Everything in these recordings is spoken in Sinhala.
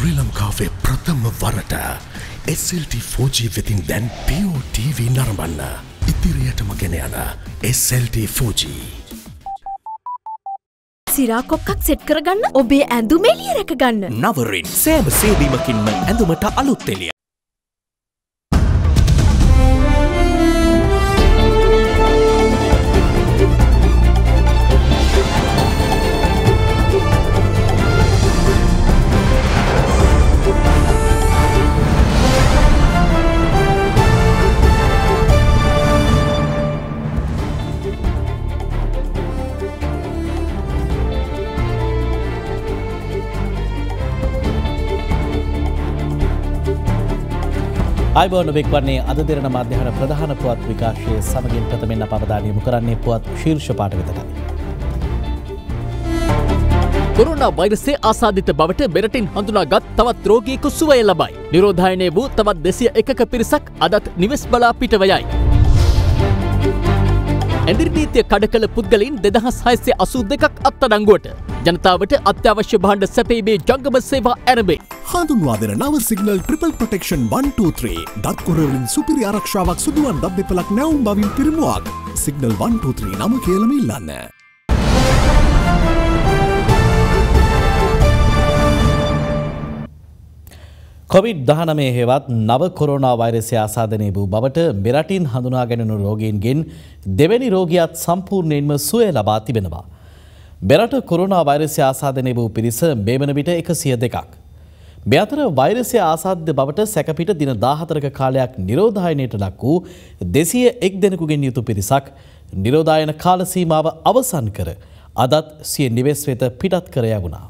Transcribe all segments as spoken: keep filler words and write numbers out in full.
ශ්‍රී ලංකාවේ ප්‍රථම වරට S L T four G වෙතින් දැන් P O T V නරඹන්න. ඉදිරියටම ගෙන යන S L T four G. සිරා කොක්කක් සෙට් කරගන්න ඔබේ ඇඳුම එළිය රැකගන්න. නවරින් සෑම සේවීමකින්ම ඇඳුමට අලුත් එළිය. අයිබෝන් ඔබෙක් වන්නේ අද දෙරණ මාධ්‍යහන ප්‍රධාන පුවත් විකාශයේ සමගින් ප්‍රථමයෙන් අප අවධානය යොමු කරන්නේ පුවත් ශීර්ෂ පාඨ වෙතයි. කොරෝනා වෛරසයේ ආසාදිත බවට මෙරටින් හඳුනාගත් තවත් රෝගියෙකු සුවය ලබයි. නිරෝධායනය වූ තවත් දෙසිය එකක පිරිසක් අදත් නිවෙස් බලා පිටව යයි. ඇඳිරි නීතිය කඩ කළ පුද්ගලයන් දෙදහස් හයසිය අසූ දෙකක් අත්අඩංගුවට. ජනතාවට අත්‍යවශ්‍ය භාණ්ඩ සැපයීමේ ජංගම සේවා ආරම්භයි. හඳුන්වා දෙන නව Signal triple protection one two three දත් කොරවලින් සුපිරි ආරක්ෂාවක් සුදුවන් දත් දෙපළක් නැවුම් බවින් පිරිමුවක්. සිගනල් one two three නම කියලම ඉල්ලන්න. කොවිඩ් දහනවය හෙවත් නව කොරෝනා වෛරසය ආසාදනය වූ බවට මෙරටින් හඳුනා ගැනුණු රෝගීන්ගෙන් දෙවැනි රෝගියාත් සම්පූර්ණයෙන්ම සුවය ලබා තිබෙනවා. මෙරට කොරෝනා වෛරසය ආසාදනය වූ පිරිස මේ වන විට එකසිය දෙකක්. මේ අතර වෛරසය ආසාද්‍ය බවට සැකපිට දින දාහතරක කාලයක් නිරෝධායනයට ලක් වූ දෙසිය එක් දෙනෙකුගෙන් යුතු පිරිසක් නිරෝධායන කාල සීමාව අවසන් කර අදත් සිය නිවෙස් වෙත පිටත් කර යවුණා.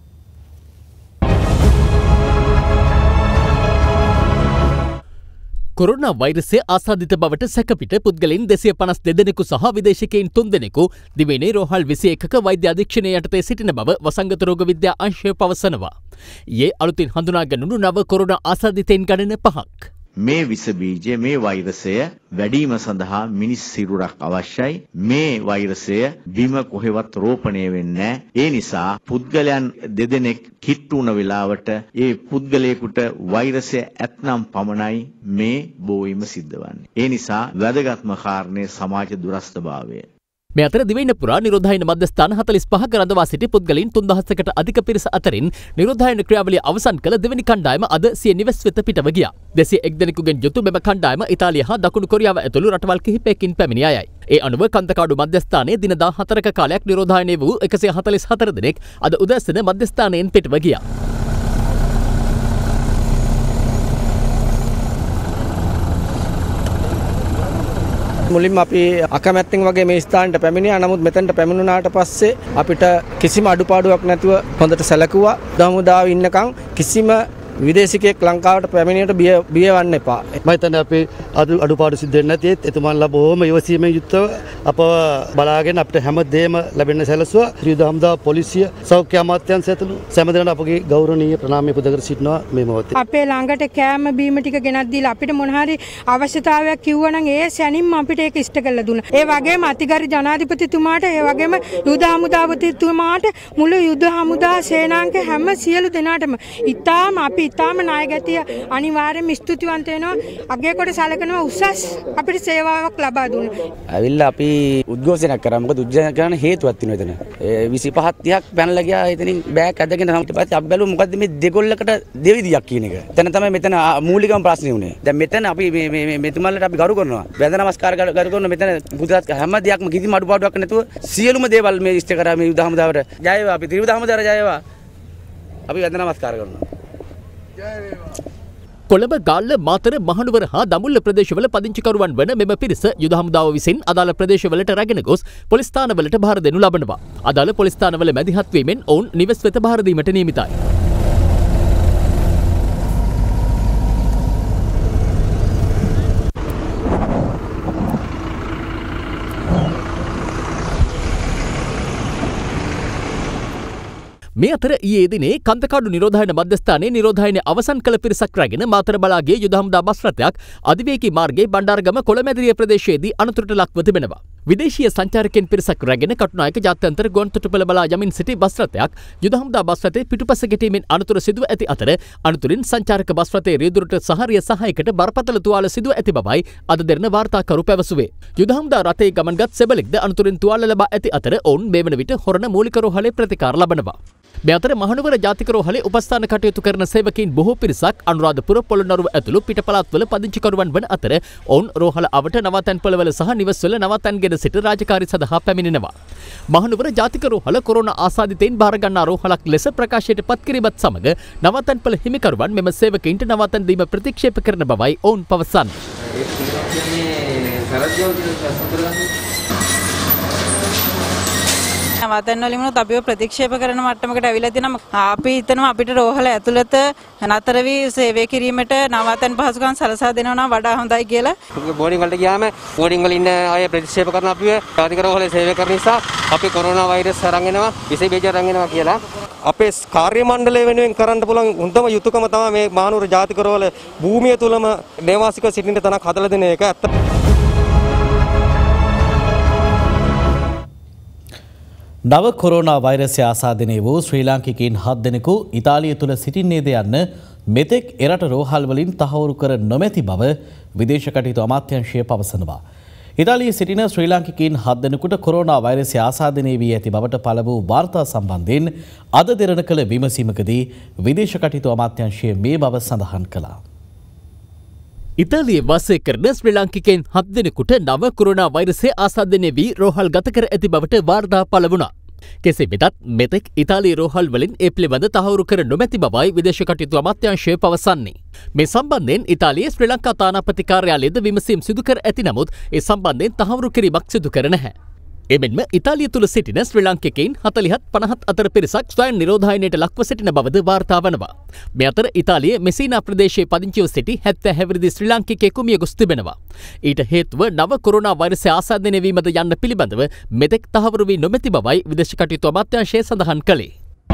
කොරෝනා වෛරසය ආසාදිත බවට සැකපිට පුද්ගලයන් දෙසිය පනස් දෙදෙනෙකු සහ විදේශිකයින් තුන් දෙනෙකු දිවයිනේ රෝහල් විසි එකක වෛද්‍ය අධීක්ෂණය යටතේ සිටින බව වසංගත රෝග විද්‍යා අංශය පවසනවා. ඊයේ අලුතින් හඳුනා ගැනුණු නව කොරෝනා ආසාදිතයින් ගණන පහක්. මේ විස බීජය මේ වෛරසය වැඩිම සඳහා මිනිස් සිරුරක් අවශ්‍යයි. මේ වෛරසය බිම කොහෙවත් රෝපණය වෙන්නේ නැහැ. ඒ නිසා පුද්ගලයන් දෙදෙනෙක් කිට්ටු වුණ වෙලාවට ඒ පුද්ගලයෙකුට වෛරසය ඇතනම් පමණයි මේ බෝවීම සිද්ධ වන්නේ. ඒ නිසා වැදගත්ම කාරණය සමාජ දුරස්ථභාවය. මේ අතර දිවයින පුරා නිරෝධායන මධ්‍යස්ථාන හතළිස් පහක රඳවා සිටි පුද්ගලයන් තුන්දහසකට අධික පිරිස අතරින් නිරෝධායන ක්‍රියාවලිය අවසන් කළ දෙවැනි කණ්ඩායම අද සිය නිවෙස් වෙත පිටව ගියා. දෙසිය එක් දෙනෙකුගෙන් යුතු මෙම කණ්ඩායම ඉතාලිය හා දකුණු කොරියාව ඇතුළු රටවල් කිහිපයකින් පැමිණි අයයි. ඒ අනුව කන්දකාඩු මධ්‍යස්ථානයේ දින දාහතරක කාලයක් නිරෝධායනය වූ එකසිය හතළිස් හතර දෙනෙක් අද උදෑසන මධ්‍යස්ථානයෙන් පිටව ගියා. මුලින්ම අපි අකමැත්තෙන් වගේ මේ ස්ථානට පැමිණියා. නමුත් මෙතනට පැමිණුණාට පස්සේ අපිට කිසිම අඩුපාඩුවක් නැතුව හොඳට සැලකුවා. දහමුදාව ඉන්නකම් කිසිම විදේශිකයෙක් ලංකාවට පැමිණියට බිය බියවන්න එපා. මම හිතන්නේ අපි අඩු අඩුපාඩු සිද්ධ වෙන්නේ නැති ඒත් එතුමන්ලා බොහොම ඉවසීමෙන් යුක්තව අපව බලාගෙන අපිට හැම දෙයක්ම ලැබෙන්න සැලසුවා. ශ්‍රී දහමුදා පොලිසිය සෞඛ්‍ය අමාත්‍යාංශය ඇතුළු සෑම දෙනාට අපගේ ගෞරවනීය ප්‍රණාමය පුද කර සිටිනවා මේ මොහොතේ. අපේ ළඟට කෑම බීම ටික ගෙනත් දීලා අපිට මොන හරි අවශ්‍යතාවයක් කිව්වනම් ඒ සැනින්ම අපිට ඒක ඉෂ්ට කරලා දුන්නා. ඒ වගේම අතිගාරි ජනාධිපතිතුමාට ඒ වගේම යුද හමුදාපතිතුමාට මුළු යුද හමුදා සේනාංක හැම සියලු දෙනාටම ඉතාම අපි ඉතාම නායකතිය අනිවාර්යයෙන්ම ස්තුතිවන්ත වෙනවා. අගය කොට සැලකනවා උසස් අපිට සේවාවක් ලබා දුන්නා. ඇවිල්ලා අපි උද්ඝෝෂණයක් කරා. මොකද උද්ඝෝෂණය කරන්න හේතුවක් තියෙනවා එතන. ඒ විසිපහ තිහක් පැනලා ගියා. එතනින් බෑග් ඇදගෙන ඊට පස්සේ අපි බැලුවා මොකද්ද මේ දෙගොල්ලකට දෙවිදියක් කියන එක. එතන තමයි මෙතන මූලිකම ප්‍රශ්නේ උනේ. දැන් මෙතන අපි මේ මේ මෙතුමන්ලට අපි ගරු කරනවා. වැඳ නමස්කාර කරු කරනවා. මෙතන බුදුරත් හැම දෙයක්ම කිසිම අඩුපාඩුවක් නැතුව සියලුම දේවල් මේ ඉෂ්ට කරා මේ යුද හමුදාවට. ජය වේවා. අපි ත්‍රිවිධ හමුදාවට ජය වේවා. අපි වැඳ නමස්කාර කරනවා. කොළඹ ගාල්ල මාතර මහනුවර හා දඹුල්ල ප්‍රදේශවල පදිංචිකරුවන් වන මෙම පිරිස යුද හමුදාව විසින් අදාළ ප්‍රදේශවලට රැගෙන ගොස් පොලිස් ස්ථානවලට භාර දෙනු ලබනවා. අදාළ පොලිස් ස්ථානවල මැදිහත් වීමෙන් ඔවුන් නිවෙස් වෙත භාර දීමට නියමිතයි. මේ අතර ඊයේ දිනේ කන්දකාඩු නිරෝධායන මධ්‍යස්ථානයේ නිරෝධායන අවසන් කළ පිරිසක් රැගෙන මාතර බලාගේ යුද හමුදා බස් රථයක් අධිවේගී මාර්ගයේ බණ්ඩාරගම කොළමැදිරිය ප්‍රදේශයේදී අනතුරට ලක්ව තිබෙනවා. විදේශීය සංචාරකයන් පිරිසක් රැගෙන කටුනායක ජාත්‍යන්තර ගුවන්තොටුපළ බලා යමින් සිටි බස් රථයක් යුද හමුදා බස් රථයේ පිටුපස ගැටීමෙන් අනතුර සිදුව ඇති අතර අනතුරින් සංචාරක බස් රථයේ රියදුරට සහාරිය සහායකට බරපතල තුවාල සිදුව ඇති බවයි අද දෙරණ වාර්තාකරු පැවසුවේ. යුද හමුදා රථයේ ගමන්ගත් සෙබළෙක්ද අනතුරින් තුවාල ලබා ඇති අතර ඔවුන් මේ වන විට හොරණ මූලික රෝහලේ ප්‍රතිකාර ලබනවා. මේ අතර මහනුවර ජාතික රෝහලේ උපස්ථාන කටයුතු කරන සේවකයින් බොහෝ පිරිසක් අනුරාධපුර පොළොන්නරුව ඇතුළු පිටපළාත්වල පදිංචිකරුවන් වන අතර ඔවුන් රෝහල අවට නවාතැන්පළවල සහ නිවස්වල නවාතැන්ගෙන සිට රාජකාරී සඳහා පැමිණෙනවා. මහනුවර ජාතික රෝහල කොරෝනා ආසාදිතයින් භාරගන්නා රෝහලක් ලෙස ප්‍රකාශයට පත් කිරීමත් සමග නවාතැන්පළ හිමිකරුවන් මෙම සේවකයින්ට නවාතැන් දීම ප්‍රතික්ෂේප කරන බවයි ඔවුන් පවසන්නේ. නවාතැන් වලිමුත් අපිව ප්‍රතික්ෂේප කරන මට්ටමකට ඇවිල්ලා තියෙනවා. අපි හිතනවා අපිට රෝහල ඇතුළත නතර වී සේවය කිරීමට නවාතැන් පහසුකම් සලසා දෙනවා නම් වඩා හොඳයි කියලා. බෝඩින් වලට ගියාම බෝඩින් වල ඉන්න අය ප්‍රතික්ෂේප කරන අපිව ජාතික රෝහලේ සේවය කරන නිසා අපි කොරෝනා වෛරස් අරන් එනවා, විස බීජ අරන් එනවා කියලා. අපේ කාර්ය මණ්ඩලය වෙනුවෙන් කරන්න පුළුවන් හොඳම යුතුයකම තමයි මේ මහනුවර ජාතික රෝහල භූමිය තුලම නේවාසිකව සිටින්න තැනක් හදලා දෙන එක. ඇත්ත නව කොරෝනා වෛරසය ආසාදනය වූ ශ්‍රී ලාංකිකයින් හත් දෙනෙකු ඉතාලිය තුළ සිටින්නේද යන්න මෙතෙක් එරට රෝහල් වලින් තහවුරු කර නොමැති බව විදේශ කටයුතු අමාත්‍යාංශය පවසනවා. ඉතාලියේ සිටින ශ්‍රී ලාංකිකයින් හත් දෙනෙකුට කොරෝනා වෛරසය ආසාදනය වී ඇති බවට පළ වූ වාර්තා සම්බන්ධයෙන් අද දෙරණ කළ විමසීමකදී විදේශ කටයුතු අමාත්‍යාංශය මේ බව සඳහන් කළා. ඉතාලියේ වාසය කරන ශ්‍රී ලාංකිකයන් හත් දෙනෙකුට නව කොරෝනා වෛරසය ආසාදනය වී රෝහල් ගත කර ඇති බවට වාර්තා පළ වුණා. කෙසේ වෙතත් මෙතෙක් ඉතාලි රෝහල් වලින් ඒ පිළිබඳ තහවුරු කර නොමැති බවයි විදේශ කටයුතු අමාත්‍යාංශය පවසන්නේ. මේ සම්බන්ධයෙන් ඉතාලියේ ශ්‍රී ලංකා තානාපති කාර්යාලයද විමසීම් සිදු කර ඇති නමුත් ඒ සම්බන්ධයෙන් තහවුරු කිරීමක් සිදු කර නැහැ. එමෙන්ම ඉතාලිය තුළ සිටින ශ්‍රී ලාංකිකයින් හතළිහත් පනහත් අතර පිරිසක් ස්වයං නිරෝධායනයට ලක්ව සිටින බවද වාර්තා වනවා. මේ අතර ඉතාලියේ මෙසීනා ප්‍රදේශයේ පදිංචිව සිටි හැත්තෑ හැවිරිදි ශ්‍රී ලාංකිකයෙකු මිය ගොස් තිබෙනවා. ඊට හේතුව නව කොරෝනා වෛරසය ආසාදනය වීමද යන්න පිළිබඳව මෙතෙක් තහවුරු වී නොමැති බවයි විදේශ කටයුතු අමාත්‍යාංශය සඳහන් කළේ.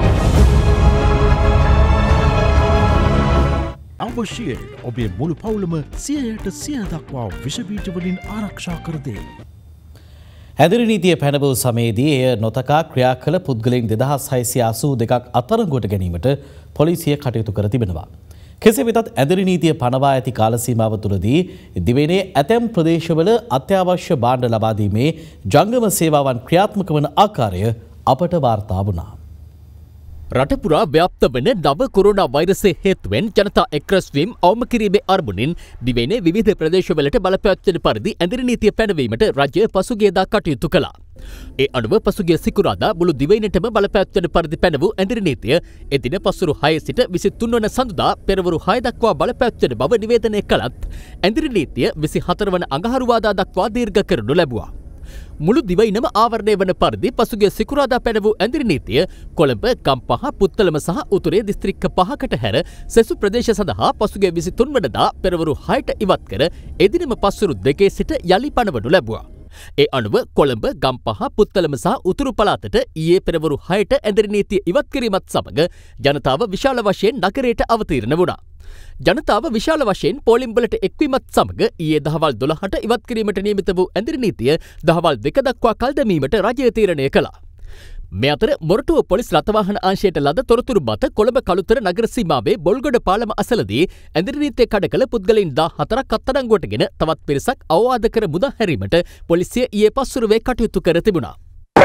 අවශ්‍යයෙන් ඔබේ මුළු පවුලම සියයට සිය දක්වා විෂ බීජ වලින් ආරක්ෂා කර දෙයි. හැදිරි නීතිය පැනවූ සමයේදී එය නොතකා ක්‍රියා කළ පුද්ගලයන් දෙදහස් හයසිය අසූ දෙකක් අත්අඩංගුවට ගැනීමට පොලිසිය කටයුතු කර තිබෙනවා. කෙසේ වෙතත් ඇදිරි නීතිය පනවා ඇති කාල සීමාව තුළදී දිවයිනේ ඇතැම් ප්‍රදේශවල අත්‍යවශ්‍ය භාණ්ඩ ලබා දීමේ ජංගම සේවාවන් ක්‍රියාත්මක වන ආකාරය අපට වාර්තා වුණා. රටපුරා ව්‍යාප්ත වන නව කොරෝනා වෛරසය හේතුවෙන් ජනතා එක්රැස්වීම් අවම කිරීමේ අරමුණින් දිවයිනේ විවිධ ප්‍රදේශවලට බලපෑත්වන පරිදි ඇදිරි නීතිය පැනවීමට රජය පසුගියදා කටයුතු කළා. ඒ අනුව පසුගිය සිකුරාදා මුළු දිවයිනටම බලපෑත්වන පරිදි පැන වූ ඇදිරි නීතිය එදින පසුරු හය සිට විසිතුන් වන සඳුදා පෙරවරු හය දක්වා බලපෑත්වන බව නිවේදනය කළත් ඇදිරි නීතිය විසිහතර වන අඟහරුවාදා දක්වා දීර්ඝ කරනු ලැබුවා. මුළු දිවයිනම ආවරණය වන පරිදි පසුගිය සිකුරාදා පැන වූ ඇදිරි නීතිය කොළඹ, ගම්පහ, පුත්තලම සහ උතුරේ දිස්ත්‍රික්ක පහකට හැර සෙසු ප්‍රදේශ සඳහා පසුගිය විසිතුන් වනදා පෙරවරු හයට ඉවත් කර එදිනම පස්වරු දෙකේ සිට යලි පනවනු ලැබුවා. ඒ අනුව කොළඹ, ගම්පහ, පුත්තලම සහ උතුරු පළාතට ඊයේ පෙරවරු හයට ඇදිරි නීතිය ඉවත් කිරීමත් සමග ජනතාව විශාල වශයෙන් නගරයට අවතීර්ණ වුණා. ජනතාව විශාල වශයෙන් පෝලිම්වලට එක්වීමත් සමග ඊයේ දහවල් දොළහට ඉවත් කිරීමට නියමිත වූ ඇදිරි නීතිය දහවල් දෙක දක්වා කල් දැමීමට රජය තීරණය කළා. මේ අතර මොරටුව පොලිස් රථවාහන අංශයට ලද තොරතුරු මත කොළඹ කළුතර නගර සීමාවේ බොල්ගොඩ පාලම අසලදී ඇදිරි නීතිය කඩ කළ පුද්ගලයන් දහ හතරක් අත්අඩංගුවටගෙන තවත් පිරිසක් අවවාද කර මුදා හැරීමට පොලිසිය ඊයේ පස්වරුවේ කටයුතු කර තිබුණා.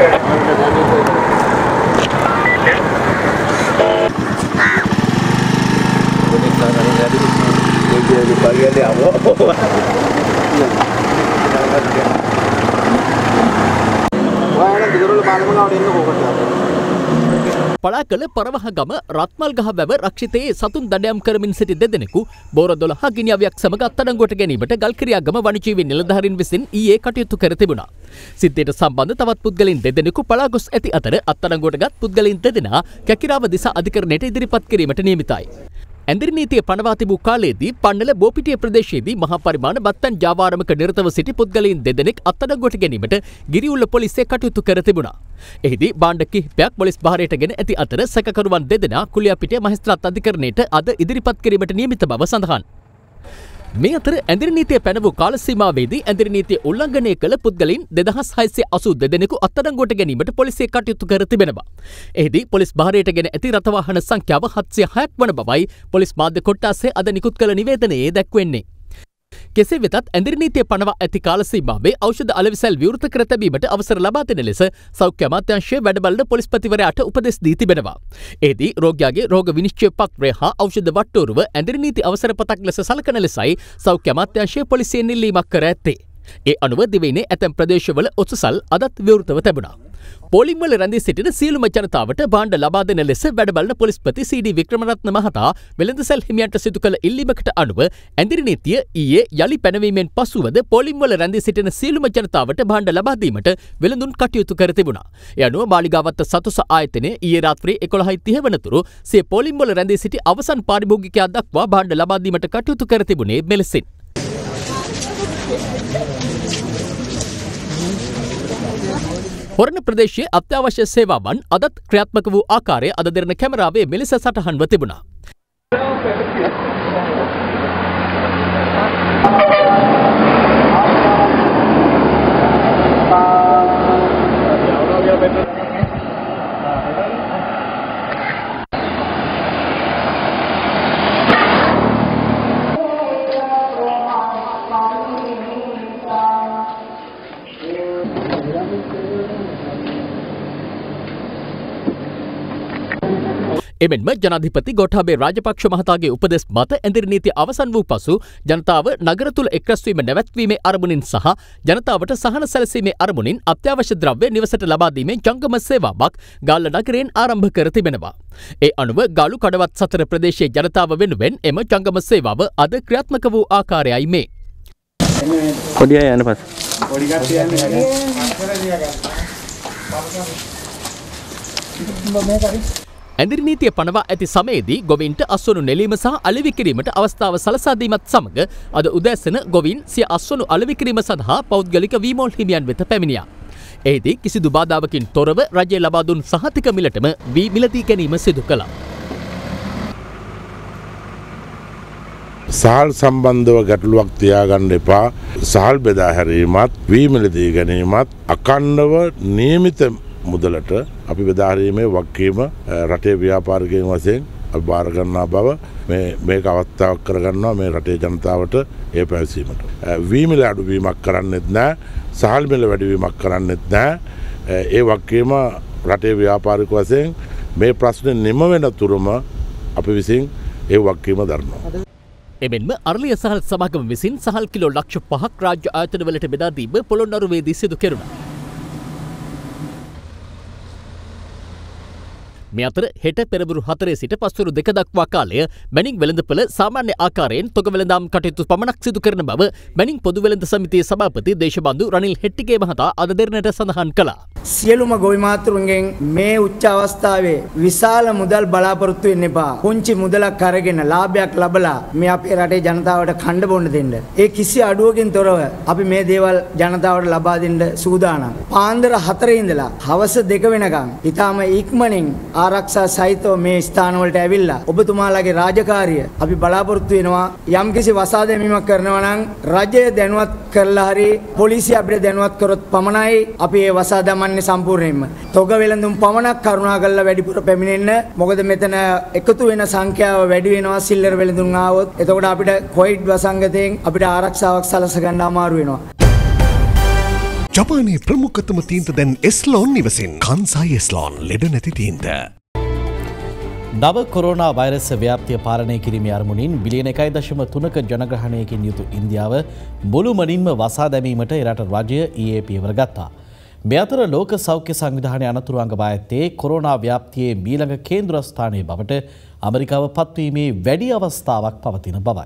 පලාකල පරවහගම රත්මල්ගහ වැව රක්ෂිතයේ සතුන් දඩයම් කරමින් සිටි දෙදෙනෙකු බෝර දොළහ ගිනි අවියක් සමග අත්අඩංගුවට ගැනීමට ගල්කිරියාගම වනජීවි නිලධාරීන් විසින් ඊයේ කටයුතු කර තිබුණා. සිද්ධියට සම්බන්ධ තවත් පුද්ගලයන් දෙදෙනෙකු පලා ගොස් ඇති අතර අත්අඩංගුවටගත් පුද්ගලයන් දෙදෙනා කැකිරාව දිසා අධිකරණයට ඉදිරිපත් කිරීමට නියමිතයි. ඇදිරි නීතිය පනවා තිබූ කාලයේදී පන්නල බෝපිටිය ප්‍රදේශයේදී මහා පරිමාණ බත්තන් ජාවාරමක නිරතව සිටි පුද්ගලයන් දෙදෙනෙක් අත්අඩංගුවට ගැනීමට ගිරිඋල්ල පොලිසිය කටයුතු කර තිබුණා. එහිදී භාණ්ඩ කිහිපයක් පොලිස් භාරයට ගෙන ඇති අතර සැකකරුවන් දෙදෙනා කුලියාපිටිය මහේස්ත්‍රාත් අධිකරණයට අද ඉදිරිපත් කිරීමට නියමිත බව සඳහන්. මේ අතර ඇඳිරි නීතිය පැන වූ කාල සීමාවේදී ඇඳිරි නීතිය උල්ලංඝනය කළ පුද්ගලයන් දෙදහස් හයසිය අසූ දෙදෙනෙකු අත්අඩංගුවට ගැනීමට පොලිසිය කටයුතු කර තිබෙනවා. එහිදී පොලිස් භාරයට ගෙන ඇති රථවාහන සංඛ්‍යාව හත්සිය හයක් වන බවයි පොලිස් මාධ්‍ය කොට්ටාසේ අද නිකුත් කළ නිවේදනයේ දැක්වෙන්නේ. කෙසේ වෙතත් ඇඳිරි නීතිය පනවා ඇති කාල සීමාවේ ඖෂධ අලෙවිසැල් විවෘත කර තැබීමට අවසර ලබා දෙන ලෙස සෞඛ්‍ය අමාත්‍යාංශය වැඩබලන පොලිස්පතිවරයාට උපදෙස් දී තිබෙනවා. එහිදී රෝගියාගේ රෝග විනිශ්චය පත්‍රය හා ඖෂධ වට්ටෝරුව ඇඳිරි නීති අවසර පතක් ලෙස සලකන ලෙසයි සෞඛ්‍ය අමාත්‍යාංශය පොලිසියෙන් ඉල්ලීමක් කර ඇත්තේ. ඒ අනුව දිවයිනේ ඇතැම් ප්‍රදේශවල ඔසුසල් අදත් විවෘතව තිබුණා. පෝලිම්වල රැඳී සිටින සියලුම ජනතාවට භාණ්ඩ ලබා දෙන ලෙස වැඩබලන පොලිස්පති සී.ඩී. වික්‍රමරත්න මහතා වෙළඳසැල් හිමියන්ට සිදු කළ ඉල්ලීමකට අනුව ඇඳිරි නීතිය ඊයේ යලි පැනවීමෙන් පසුවද පෝලිම්වල රැඳී සිටින සියලුම ජනතාවට භාණ්ඩ ලබා දීමට වෙළඳුන් කටයුතු කර තිබුණා. ඒ අනුව මාලිගාවත්ත සතුස ආයතනය ඊයේ රාත්‍රී එකොළහයි තිහ වනතුරු සිය පෝලිම්වල රැඳී සිටි අවසන් පාරිභෝගිකයා දක්වා භාණ්ඩ ලබා දීමට කටයුතු කර තිබුණේ මෙලෙසින්. හොරණ ප්‍රදේශයේ අත්‍යවශ්‍ය සේවාවන් අදත් ක්‍රියාත්මක වූ ආකාරය අද දෙරණ කැමරාවේ මෙලෙස සටහන්ව තිබුණා. එමෙන්ම ජනාධිපති ගෝඨාභය රාජපක්ෂ මහතාගේ උපදෙස් මත ඇඳිරි නීතිය අවසන් වූ පසු ජනතාව නගර තුල එක්රැස්වීම නැවැත්වීමේ අරමුණින් සහ ජනතාවට සහන සැලසීමේ අරමුණින් අත්‍යවශ්‍ය ද්‍රව්‍ය නිවසට ලබා දීමේ ජංගම සේවාවක් ගාල්ල නගරයෙන් ආරම්භ කර තිබෙනවා. ඒ අනුව ගාලු කඩවත් සතර ප්‍රදේශයේ ජනතාව වෙනුවෙන් එම ජංගම සේවාව අද ක්‍රියාත්මක වූ ආකාරයයි මේ. කොඩිය යන පස්. කොඩි කට්ටිය යන්නේ. ඇඳිරි නීතිය පනවා ඇති සමයේදී ගොවීන්ට අස්වනු නෙලීම සහ අලෙවි කිරීමට අවස්ථාව සලසා දීමත් සමග අද උදෑසන ගොවීන් සිය අස්වනු අලෙවි කිරීම සඳහා පෞද්ගලික වීමෝල් හිමියන් වෙත පැමිණියා. එහිදී කිසිදු බාධාවකින් තොරව රජය ලබා දුන් සහතික මිලටම වී මිලදී ගැනීම සිදු කළා. සහල් සම්බන්ධව ගැටලුවක් තියාගන්න එපා. සහල් බෙදා හැරීමත් වී මිලදී ගැනීමත් අකණ්ඩව නියමිත මුදලට අපි බෙදාහරීමේ වගකීම රටේ ව්‍යාපාරිකයන් වශයෙන් අපි බාර ගන්නා බව මේ මේක අවස්ථාවක් කරගන්නවා මේ රටේ ජනතාවට ඒ පැවසීමට. වී මිල අඩුවීමක් කරන්නෙත් නැහැ, සහල් මිල වැඩිවීමක් කරන්නෙත් නැහැ. ඒ වගකීම රටේ ව්‍යාපාරික වශයෙන් මේ ප්‍රශ්නේ නිම වෙන තුරුම අපි විසින් ඒ වගකීම දරනවා. එමෙන්ම අරලිය සහල් සමාගම විසින් සහල් කිලෝ ලක්ෂ පහක් රාජ්‍ය ආයතනවලට බෙදා දීම පොළොන්නරුවේදී සිදු කෙරුණා. මේ අතර හෙට පෙරබරු හතරේ සිට පස්වරු දෙක දක්වා කාලය මැනින් වෙළඳපොළ සාමාන්‍ය ආකාරයෙන් තොග වෙළඳාම් කටයුතු පමණක් සිදු කරන බව මැනින් පොදු වෙළඳ සමිතියේ සභාපති දේශබන්දු රනිල් හෙට්ටිගේ මහතා අද දෙරණට සඳහන් කළා. සියලුම ගොවි මාතෘන්ගෙන් මේ උච්ච අවස්ථාවේ විශාල මුදල් බලාපොරොත්තු වෙන්න එපා. පුංචි මුදලක් අරගෙන ලාභයක් ලබලා මේ අපේ රටේ ජනතාවට කණ්ඩ බොන්න දෙන්න. ඒ කිසි අඩුවකින් තොරව අපි මේ දේවල් ජනතාවට ලබා දෙන්න සූදානම්. පාන්දර හතරේ ඉඳලා හවස දෙක වෙනකම් ඊටාම ඉක්මනින් ආරක්ෂා සහිතව මේ ස්ථානවලට ඇවිල්ලා ඔබතුමාලාගේ රාජකාරිය අපි බලාපොරොත්තු වෙනවා. යම්කිසි වසා දැමීමක් කරනවා නම් රජය දැනුවත් කරලා හරි පොලිසිය අපිට දැනුවත් කරොත් පමණයි අපි ඒ වසා දමන්නේ සම්පූර්ණයෙන්ම. තොග වෙළඳුම් පමණක් කරුණාකරලා වැඩිපුර පැමිණෙන්න. මොකද මෙතන එකතු වෙන සංඛ්‍යාව වැඩි වෙනවා සිල්ලර වෙළඳුම් ආවොත්. එතකොට අපිට කොවිඩ් වසංගතයෙන් අපිට ආරක්ෂාවක් සලස ගන්න අමාරු වෙනවා. ජපානයේ ප්‍රමුඛතම තීන්ත දැන් එස්ලෝන් නිවසින් කන්සයි එස්ලෝන් ලෙඩ නැති තීන්ත. නව කොරෝනා වෛරස් ව්‍යාප්තිය පාලනය කිරීමේ අරමුණින් බිලියන එකයි දශම තුනක ජනග්‍රහණයකින් යුතු ඉන්දියාව මුළුමනින්ම වසා දැමීමට එරට රජය ඊයේ පියවර ගත්තා. මේ අතර ලෝක සෞඛ්‍ය සංවිධානය අනතුරු අංගවා ඇත්තේ කොරෝනා ව්‍යාප්තියේ මීළඟ කේන්ද්‍රස්ථානයේ බවට ඇමරිකාව පත්වීමේ වැඩි අවස්ථාවක් පවතින බවයි.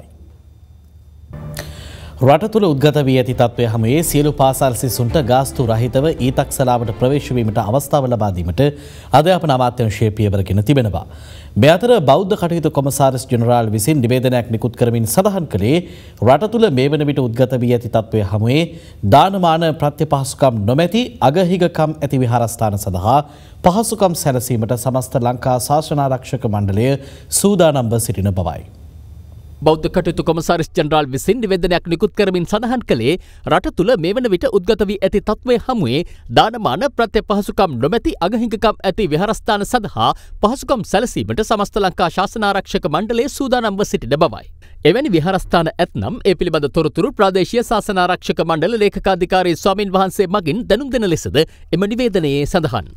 රට තුළ උද්ගත වී ඇති තත්ත්වය හමුවේ සියලු පාසල් සිසුන්ට ගාස්තු රහිතව ඊතක්සලාවට ප්‍රවේශ වීමට අවස්ථාව ලබා දීමට අධ්‍යාපන අමාත්‍යාංශය පියවරගෙන තිබෙනවා. මේ අතර බෞද්ධ කටයුතු කොමසාරිස් ජෙනරාල් විසින් නිවේදනයක් නිකුත් කරමින් සඳහන් කළේ රට තුළ මේ වන විට උද්ගත වී ඇති තත්ත්වය හමුවේ දානමාන ප්‍රත්‍යපහසුකම් නොමැති අගහිගකම් ඇති විහාරස්ථාන සඳහා පහසුකම් සැලසීමට සමස්ත ලංකා ශාසනාරක්ෂක මණ්ඩලය සූදානම්ව සිටින බවයි. බෞද්ධ කටයුතු කොමසාරිස් ජෙනරාල් විසින් නිවේදනයක් නිකුත් කරමින් සඳහන් කළේ රට තුළ මේ වන විට උද්ගත වී ඇති තත්ත්වය හමුවේ දානමාන ප්‍රත්‍ය පහසුකම් නොමැති අගහිඟකම් ඇති විහාරස්ථාන සඳහා පහසුකම් සැලසීමට සමස්ත ලංකා ශාසනාරක්ෂක මණ්ඩලය සූදානම්ව සිටින බවයි. එවැනි විහාරස්ථාන ඇතනම් ඒ පිළිබඳ තොරතුරු ප්‍රාදේශීය ශාසනාරක්ෂක මණ්ඩල ලේකකාධිකාරී ස්වාමින් වහන්සේ මගින් දැනුම් දෙන ලෙසද එම නිවේදනයේ සඳහන්.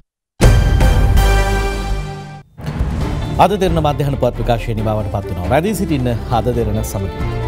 අද දෙරන මධ්‍යහන පත් ප්‍රකාශය නිමාවට පත් වනවා. රැඳී සිටින්න අද දෙරන සමගින්.